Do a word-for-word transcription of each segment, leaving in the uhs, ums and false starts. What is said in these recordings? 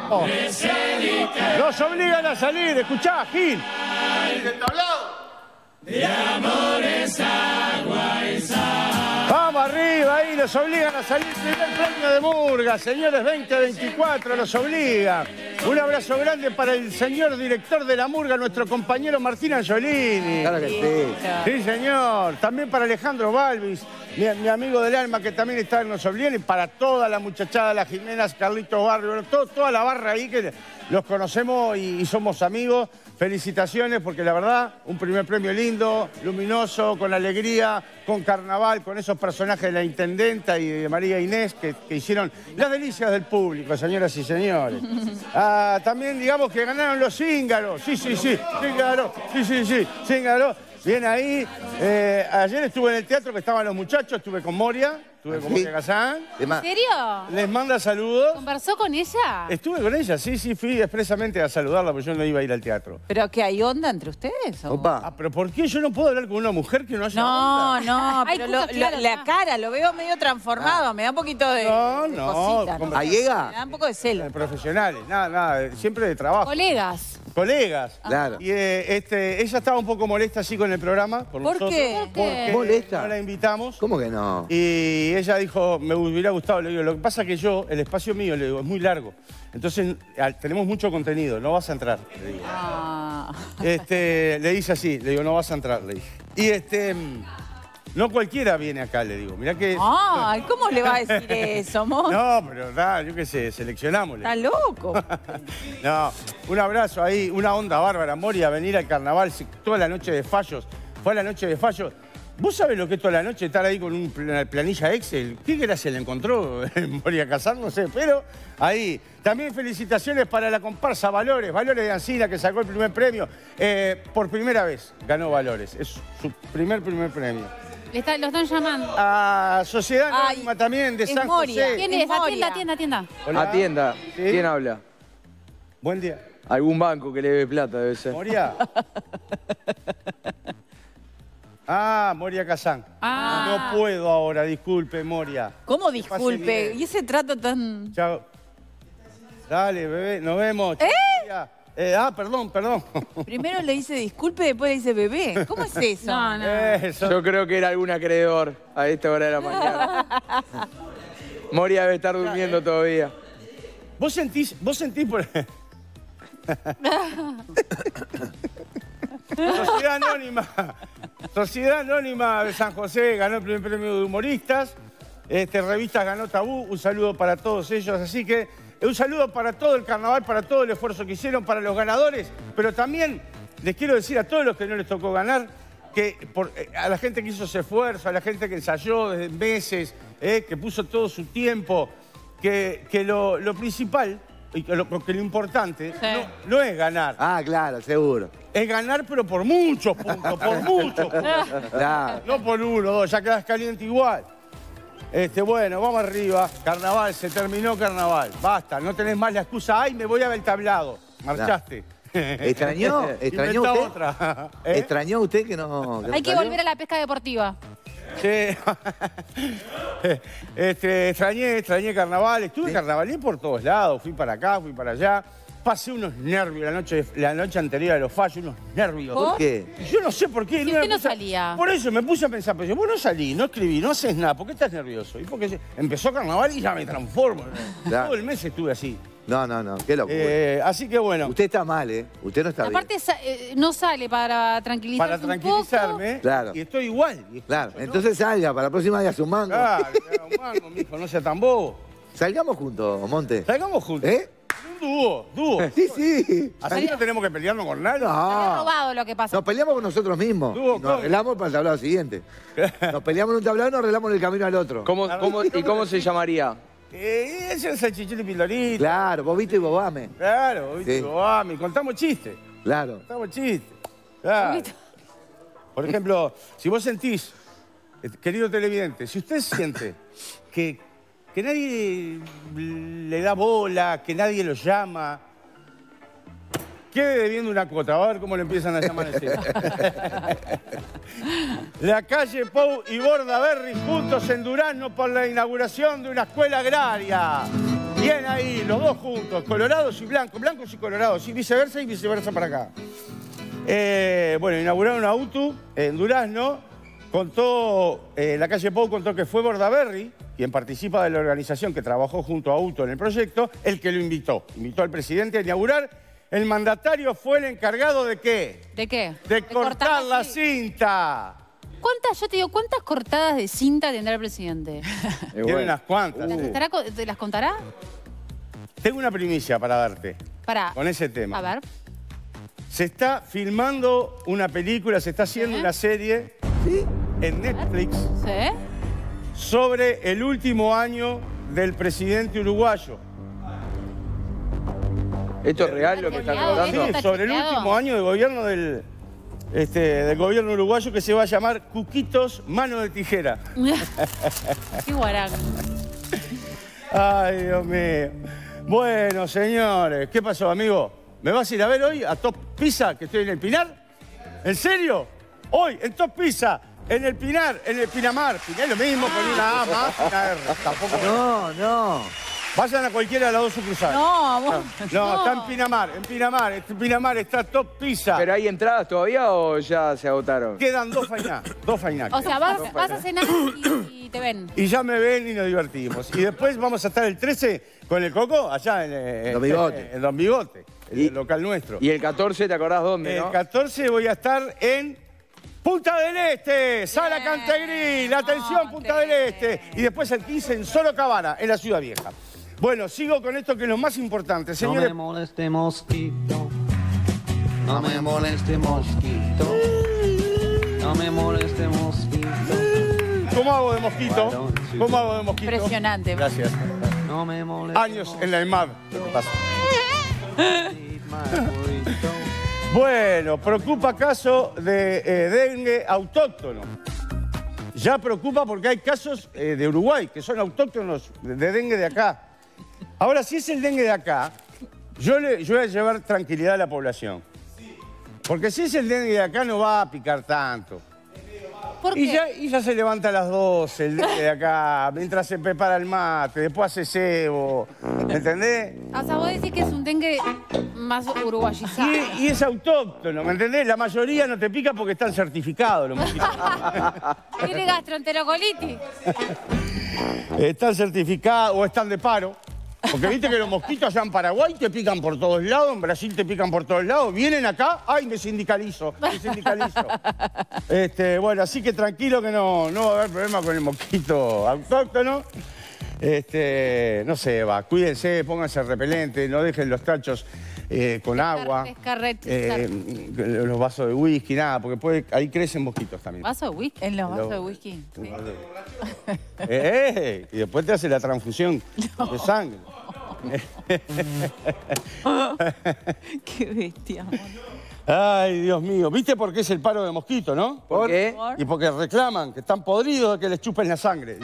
Oh. Los obligan a salir, escuchá, Gil. ¿El tablado? De amores agua y sal. Vamos arriba ahí, los obligan a salir. Primer premio de Murga, señores, veinte veinticuatro, los obliga. Un abrazo grande para el señor director de la Murga, nuestro compañero Martín Angiolini. Claro que sí. Sí, señor. También para Alejandro Balvis, mi, mi amigo del alma que también está en Nos Obligan, y para toda la muchachada, las Jimenas, Carlitos Barrio, bueno, todo, toda la barra ahí que los conocemos y, y somos amigos. Felicitaciones porque la verdad, un primer premio lindo, luminoso, con alegría, con carnaval, con esos personajes de la Intendenta y de María Inés que, que hicieron las delicias del público, señoras y señores. Ah, también digamos que ganaron los cíngaros. Sí, sí, sí, cíngaros. Sí, sí, sí, cíngaros. Bien ahí. Eh, ayer estuve en el teatro que estaban los muchachos, estuve con Moria. Estuve con Moria Kazán. ¿En serio? Les manda saludos. ¿Conversó con ella? Estuve con ella, sí, sí, fui expresamente a saludarla porque yo no iba a ir al teatro. ¿Pero que hay onda entre ustedes? ¿O? Opa. Ah, pero ¿por qué yo no puedo hablar con una mujer que no haya No, onda? no, Hay pero lo- cosas lo- claras, la ¿no? cara, lo veo medio transformado, me da un poquito de, No, de no, cosita, como- ¿no? ¿Ahí llega? Me da un poco de celo. Eh, Profesionales, nada, nada, siempre de trabajo. Colegas. Colegas. Claro. Y eh, este, ella estaba un poco molesta así con el programa. Por, ¿Por nosotros, qué? ¿Por qué? Porque ¿Molesta? no la invitamos. ¿Cómo que no? Y ella dijo, me hubiera gustado. Le digo, lo que pasa es que yo, el espacio mío, le digo, es muy largo. Entonces, al- tenemos mucho contenido, no vas a entrar, le digo. Ah. Este, le dice así, le digo, no vas a entrar, le dije. Y este, mm, no cualquiera viene acá, le digo. Mirá que... Ay, ¿cómo le va a decir eso, Mon? No, pero nada, yo qué sé, seleccionamos. le Está digo. loco. No, un abrazo ahí, una onda bárbara, Moria, venir al carnaval sí, toda la noche de fallos. Fue a la noche de fallos. ¿Vos sabés lo que es toda la noche estar ahí con un- una planilla Excel? ¿Qué gracia le encontró Moria Kazán? No sé, pero ahí. También felicitaciones para la comparsa Valores, Valores de Ancina, que sacó el primer premio. Eh, por primera vez ganó Valores, es su primer primer premio. Le está- lo están llamando. A Sociedad Ay, Anónima también de es San Moria. José. ¿Quién Es es? Moria. Atienda, atienda, atienda. Hola. Atienda. ¿Sí? ¿Quién habla? Buen día. Algún banco que le debe plata, debe ser. Moria. Ah, Moria Kazán. Ah. No puedo ahora, disculpe, Moria. ¿Cómo Que pase disculpe? bien. ¿Y ese trato tan...? Chao. Dale, bebé, nos vemos. ¿Eh? Moria. Eh, ah, perdón, perdón. Primero le dice disculpe, después le dice bebé. ¿Cómo es eso? No, no. Eso. Yo creo que era algún acreedor a esta hora de la mañana. Moria debe estar durmiendo todavía. ¿Vos sentís, vos sentís por... Sociedad Anónima. Sociedad Anónima de San José ganó el primer premio de humoristas. Este, Revistas ganó Tabú. Un saludo para todos ellos. Así que un saludo para todo el carnaval, para todo el esfuerzo que hicieron, para los ganadores. Pero también les quiero decir a todos los que no les tocó ganar, que por, eh, a la gente que hizo ese esfuerzo, a la gente que ensayó desde meses, eh, que puso todo su tiempo, que, que lo, lo principal, y que lo, que lo importante, Sí. no, no es ganar. Ah, claro, seguro. Es ganar, pero por muchos puntos, por muchos puntos. Claro. No por uno, dos, ya quedas caliente igual. Este, bueno, vamos arriba. Carnaval, se terminó carnaval. Basta, no tenés más la excusa. Ay, me voy a ver el tablado. Marchaste. ¿Extrañó? ¿Extrañó Inventá usted? otra. ¿Eh? ¿Extrañó usted que no...? que no Hay que salió? volver a la pesca deportiva. Sí. Este, extrañé, extrañé carnaval. Estuve carnavalé por todos lados. Fui para acá, fui para allá. Pasé unos nervios la noche, la noche anterior a los fallos, unos nervios. ¿Por qué? Y yo no sé por qué. Si me usted no puse a- salía. Por eso me puse a pensar, pero yo, vos no salí, no escribí, no haces nada. ¿Por qué estás nervioso? Y porque empezó carnaval y ya me transformo. Claro. Todo el mes estuve así. No, no, no, qué locura. Eh, así que bueno, Usted está mal, ¿eh? Usted no está Aparte, sa- eh, no sale para tranquilizarse para tranquilizarme, un Claro. y estoy igual. Y bien. Claro, escucho, ¿no? entonces salga, para la próxima día un mango. Claro, que haga un mango, mijo, no sea tan bobo. Salgamos juntos, Monte. Salgamos juntos. ¿Eh? Un dúo, dúo. Sí, sí. Así no tenemos que pelearnos con nadie. Había No. robado lo que pasa. Nos peleamos con nosotros mismos. Tuvo Nos cómo. arreglamos para el tablado siguiente. Nos peleamos en un tablado y nos arreglamos en el camino al otro. ¿Cómo, cómo, ¿Y cómo se llamaría? Eh, ese es el salchichón y pildorita. Claro, Bobito y Bobame. Claro, ¿viste? Sí. Ah, me contamos chistes. Claro. Contamos chistes. Claro. Por ejemplo, si vos sentís, eh, querido televidente, si usted siente que, que nadie le da bola, que nadie lo llama, quede debiendo una cuota. Va a ver cómo le empiezan a llamar ese. La calle Pou y Bordaberry juntos en Durazno por la inauguración de una escuela agraria. Bien ahí, los dos juntos, colorados y blancos, blancos y colorados, y viceversa y viceversa para acá. Eh, bueno, inauguraron una auto en Durazno, contó, eh, la calle Pou contó que fue Bordaberry, quien participa de la organización que trabajó junto a Auto en el proyecto, el que lo invitó. Invitó al presidente a inaugurar. El mandatario fue el encargado de ¿qué? ¿De qué? De, de cortar, cortar la cinta. ¿Cuántas, yo te digo, cuántas cortadas de cinta tendrá el presidente? Tiene bueno. unas cuantas. Uh. ¿Estará, ¿Te las contará? Tengo una primicia para darte. Para. Con ese tema. A ver. Se está filmando una película, se está haciendo ¿Eh? una serie ¿Sí? en Netflix ¿Sí? sobre el último año del presidente uruguayo. ¿Esto es real lo que están contando? Sí, sobre el último año de gobierno del, este, del gobierno uruguayo que se va a llamar Cuquitos Mano de Tijera. Qué guaraco. Ay, Dios mío. Bueno, señores, ¿qué pasó, amigo? ¿Me vas a ir a ver hoy a Top Pizza, que estoy en el Pinar? ¿En serio? Hoy, en Top Pizza, en el Pinar, en el Pinamar. Pinar lo mismo, con una A más, una R. Tampoco. No, no. Vayan a cualquiera de las dos sucursales. No, vos, no, no. Está en Pinamar, en Pinamar, en Pinamar está Top Pizza. ¿Pero hay entradas todavía o ya se agotaron? Quedan dos fainas, dos fainas. O sea, vas, vas a cenar y, y te ven. Y ya me ven y nos divertimos. Y después vamos a estar el trece con el Coco allá en, en, Don Bigote. en Don Bigote, el y, local nuestro. ¿Y el catorce te acordás dónde, no? El catorce voy a estar en Punta del Este, Sala Cantegrí, la atención Punta del Este. Y después el quince en Sorocabana, en la Ciudad Vieja. Bueno, sigo con esto que es lo más importante, señores. No me moleste mosquito, no me moleste mosquito, no me moleste mosquito. ¿Cómo hago de mosquito? ¿Cómo hago de mosquito? Impresionante. Gracias. No me moleste Años mosquito. en la EMAD. ¿Qué te pasa? Bueno, preocupa caso de eh, dengue autóctono. Ya preocupa porque hay casos eh, de Uruguay que son autóctonos de, de dengue de acá. Ahora, si es el dengue de acá, yo, le, yo voy a llevar tranquilidad a la población. Porque si es el dengue de acá, no va a picar tanto. ¿Por Y qué? ya, y ya se levanta a las doce el dengue de acá, mientras se prepara el mate, después hace cebo, ¿entendés? O sea, vos decís que es un dengue más uruguayizado. Y, y es autóctono, ¿me entendés? La mayoría no te pica porque están certificados los mosquitos. Tiene gastroenterocolitis. Están certificados o están de paro. Porque viste que los mosquitos allá en Paraguay te pican por todos lados, en Brasil te pican por todos lados. Vienen acá, ¡ay, me sindicalizo! Me sindicalizo. Este, bueno, así que tranquilo que no, no va a haber problema con el mosquito autóctono. Este, no sé, va, cuídense, pónganse repelente, no dejen los tachos eh, con agua. Eh, los vasos de whisky, nada, porque puede, ahí crecen mosquitos también. ¿Vaso de whisky? En los vasos de whisky. Sí. Eh, eh, y después te hace la transfusión no. de sangre. Qué bestia. Ay, Dios mío. ¿Viste por qué es el paro de mosquito, no? ¿Por qué? Y porque reclaman que están podridos de que les chupen la sangre.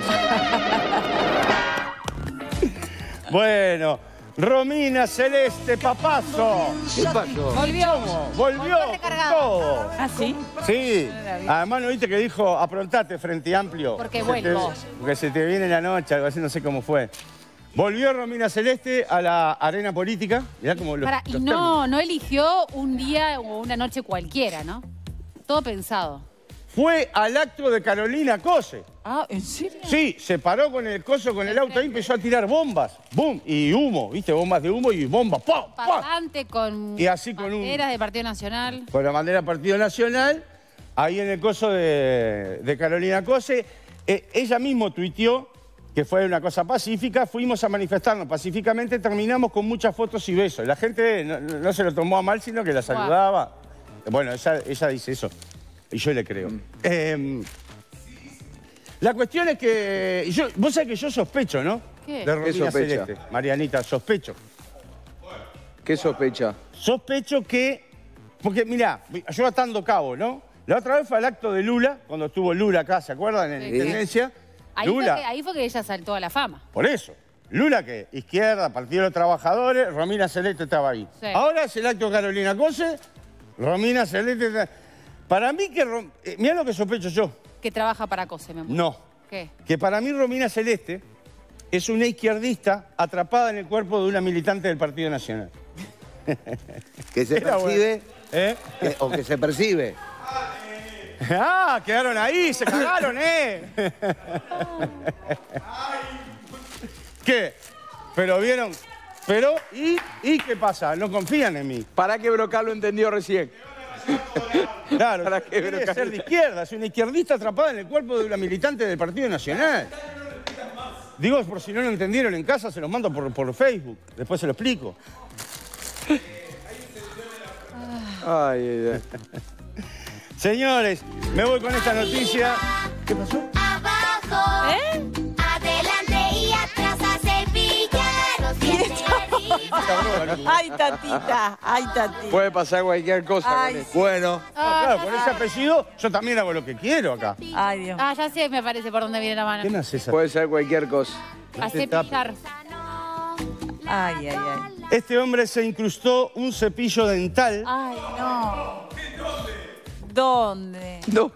Bueno, Romina Celeste Papazo. ¿Qué pasó? Volvió. ¿Cómo? Volvió con todo. ¿Ah, sí? Sí. Además, ¿no viste que dijo, aprontate, Frente Amplio? Porque Se vuelvo. te- porque se te viene la noche, algo así, no sé cómo fue. Volvió Romina Celeste a la arena política. Mirá como los, Para, y los no, no eligió un día o una noche cualquiera, ¿no? Todo pensado. Fue al acto de Carolina Cose. Ah, ¿en serio? Sí, se paró con el coso, con el auto ahí, empezó a tirar bombas. ¡Bum! Y humo, ¿viste? Bombas de humo y bombas. ¡Pum! ¡Pum! Parlante con Y así con un- banderas de Partido Nacional. Con la bandera Partido Nacional, ahí en el coso de, de Carolina Cose. Eh, ella mismo tuiteó que fue una cosa pacífica, fuimos a manifestarnos pacíficamente, terminamos con muchas fotos y besos. La gente no, no se lo tomó a mal, sino que la saludaba. Bueno, ella, ella dice eso, y yo le creo. Mm. Eh, la cuestión es que, yo, vos sabés que yo sospecho, ¿no? ¿Qué? De Romina ¿Qué sospecha? Celeste, Marianita, sospecho. ¿Qué sospecha? Sospecho que, porque mirá, yo atando cabo, ¿no? La otra vez fue al acto de Lula, cuando estuvo Lula acá, ¿se acuerdan? En Sí. la Intendencia. Ahí Lula, fue, que, ahí fue que ella saltó a la fama. por eso. Lula que, izquierda, Partido de los Trabajadores, Romina Celeste estaba ahí. Sí. Ahora es el acto de Carolina Cose, Romina Celeste está... Para mí que, Rom- eh, mirá lo que sospecho yo. Que trabaja para COSE, mi amor. No. ¿Qué? Que para mí Romina Celeste es una izquierdista atrapada en el cuerpo de una militante del Partido Nacional. Que se Era percibe, bueno. ¿Eh? que- o que se percibe. Ah, quedaron ahí, se cagaron, ¿eh? ¿Qué? Pero vieron, pero, ¿y, ¿y qué pasa? No confían en mí. Para que Brocal lo entendió recién. Claro, Para que tiene que Brocal- ser de izquierda, es una izquierdista atrapada en el cuerpo de una militante del Partido Nacional. Digo, por si no lo entendieron en casa, se los mando por, por Facebook, después se lo explico. Ay, ay, ay. Señores, me voy con esta noticia. ¿Qué pasó? Abajo, ¿Eh? adelante y atrás a cepillar los dientes. Ay, tatita, ay, tatita. Puede pasar cualquier cosa Ay, con esto. Bueno, Ah, claro, con ese apellido yo también hago lo que quiero acá. Ay, Dios. Ah, ya sé, me parece por dónde viene la ¿Qué me mano. haces? Puede ser cualquier cosa. A cepillar. Ay, ay, ay. Este hombre se incrustó un cepillo dental. Ay, no. ¿Dónde? No.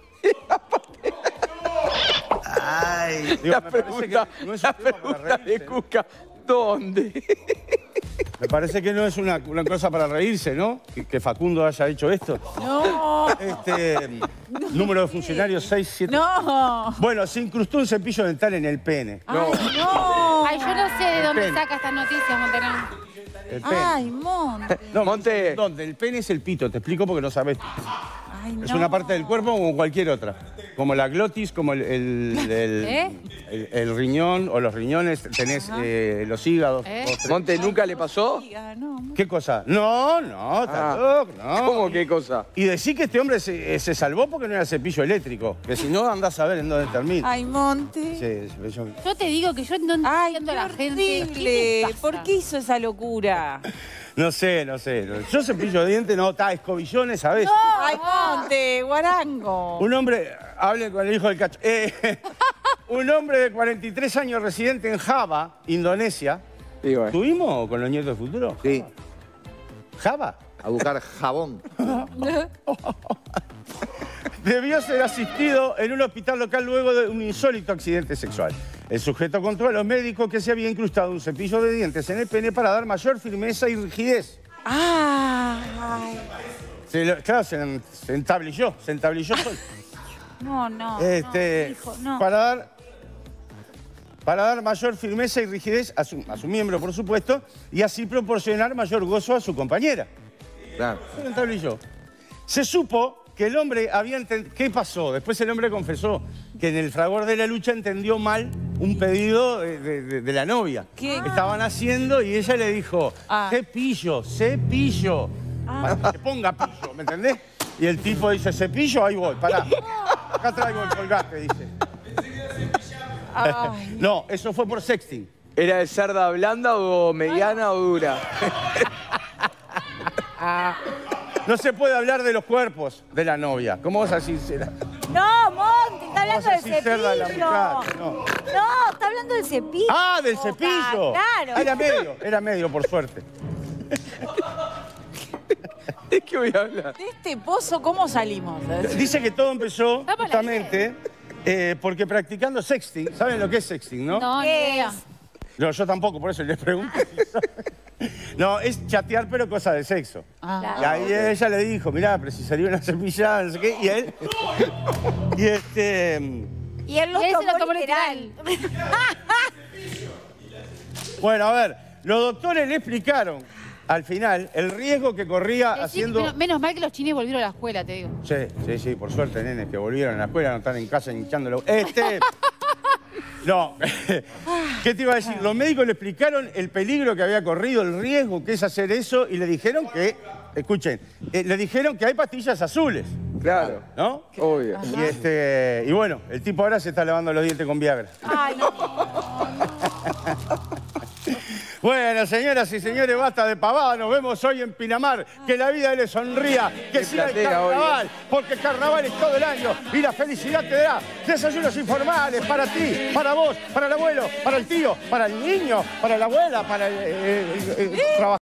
ay, Digo, La me parece pregunta, que no es la un tema para pregunta de reírse. Cuca, ¿dónde? Me parece que no es una, una cosa para reírse, ¿no? Que, que Facundo haya hecho esto. No. Este, número de funcionarios seis siete. No. Bueno, se incrustó un cepillo dental en el pene. Ay, no. Ay, yo no sé de dónde Depende. saca estas noticias, Montenegro. El pene. Ay, Monte. No, Monte. ¿Dónde? El pene es el pito, te explico porque no sabes. Ay, no. Es una parte del cuerpo como cualquier otra. Como la glotis, como el, el, el- ¿Eh? el- el riñón o los riñones, tenés eh, los hígados. ¿Eh? dos, tres. ¿Monte nunca le pasó? Diga, no. ¿Qué cosa? No, no, está Ah. loco, no. ¿Cómo qué cosa? Y decir que este hombre se, eh, se salvó porque no era cepillo eléctrico. Que si no, andás a ver en dónde termina. Ay, Monte. Sí, sí, yo- Yo te digo que yo no Ay, entiendo qué a la gente. ¿Qué horrible. le pasa? ¿Por qué hizo esa locura? No sé, no sé. Yo cepillo de dientes, no, está, escobillones, ¿sabes? Ay, Monte, guarango. Un hombre, hable con el hijo del cacho. Eh, un hombre de cuarenta y tres años residente en Java, Indonesia. Digo, eh. ¿Tuvimos con los nietos del futuro? sí, Java. a buscar jabón. Debió ser asistido en un hospital local luego de un insólito accidente sexual. El sujeto contó a los médicos que se había incrustado un cepillo de dientes en el pene para dar mayor firmeza y rigidez. Ay. Se lo- claro, se, se entablilló, se entablilló solo. No, no. Este, no, hijo, no. para dar para dar mayor firmeza y rigidez a su, a su miembro, por supuesto, y así proporcionar mayor gozo a su compañera. Claro. Se lo entablilló. Se supo que el hombre había entendido... ¿Qué pasó? Después el hombre confesó que en el fragor de la lucha entendió mal un pedido de, de- de- de la novia. ¿Qué? Estaban haciendo y ella le dijo, Ah. cepillo, cepillo. Para que se ponga pillo, ¿me entendés? Y el tipo dice, cepillo, ahí voy, pará. Acá traigo el colgate, dice. Ay. No, eso fue por sexting. ¿Era de cerda blanda o mediana o dura? No se puede hablar de los cuerpos de la novia. ¿Cómo vas a decir será? No, Monte, está hablando Vamos a del decir cerda a la cepillo. muchacha, no. No, está hablando del cepillo. Ah, del cepillo. Claro. Ah, era medio, era medio, por suerte. ¿De qué voy a hablar? De este pozo, ¿cómo salimos? Dice que todo empezó Vamos a la justamente eh, porque practicando sexting, ¿saben lo que es sexting, no? No, ni ¿Qué idea. es? No, yo tampoco, por eso les pregunto. si saben. No, es chatear, pero cosa de sexo. Ah. Y ahí ella le dijo, mirá, precisaría una cepillada, no sé qué, y él... y este... Y él lo Y él se tomó lo tomó literal. Bueno, a ver, los doctores le explicaron al final el riesgo que corría Decí que haciendo... menos, menos mal que los chinos volvieron a la escuela, te digo. Sí, sí, sí, por suerte, nenes, que volvieron a la escuela, no están en casa hinchándolo. Este... No, ¿qué te iba a decir? Los médicos le explicaron el peligro que había corrido, el riesgo que es hacer eso, y le dijeron que, escuchen, eh, le dijeron que hay pastillas azules, Claro, ¿no? obvio. Y, este, y bueno, el tipo ahora se está lavando los dientes con Viagra. Ay, no. Bueno, señoras y señores, basta de pavada. Nos vemos hoy en Pinamar. Que la vida le sonría. Que Qué siga el platera hoy, carnaval. Porque el carnaval es todo el año. Y la felicidad te da desayunos informales para ti, para vos, para el abuelo, para el tío, para el niño, para la abuela, para el, eh, eh, eh, trabajador.